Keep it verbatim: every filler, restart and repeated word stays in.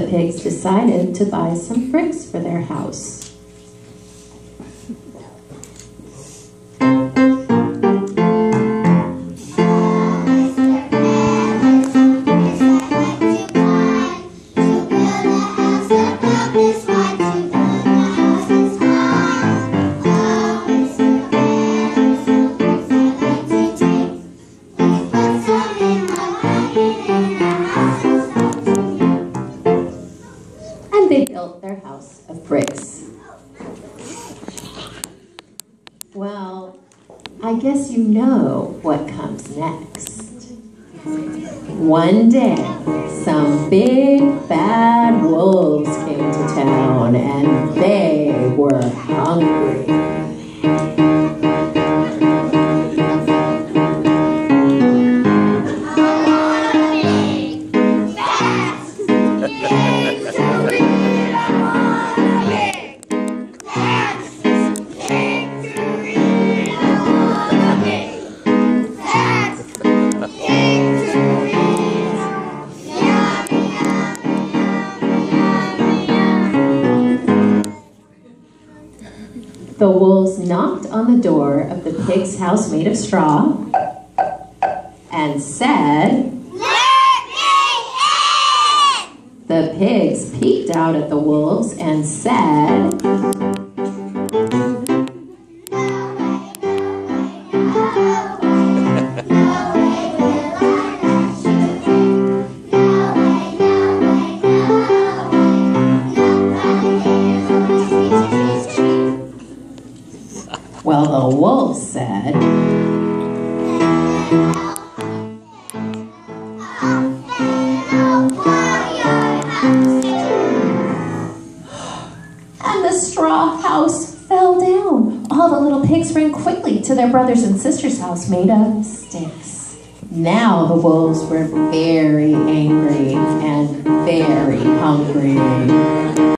the pigs decided to buy some bricks for their house. They built their house of bricks. Well, I guess you know what comes next. One day, some big bad wolves came to town and they were hungry. The wolves knocked on the door of the pig's house made of straw and said, "Let me in!" The pigs peeked out at the wolves and said, well, the wolf said, and the straw house fell down. All the little pigs ran quickly to their brothers and sisters' house made of sticks. Now the wolves were very angry and very hungry.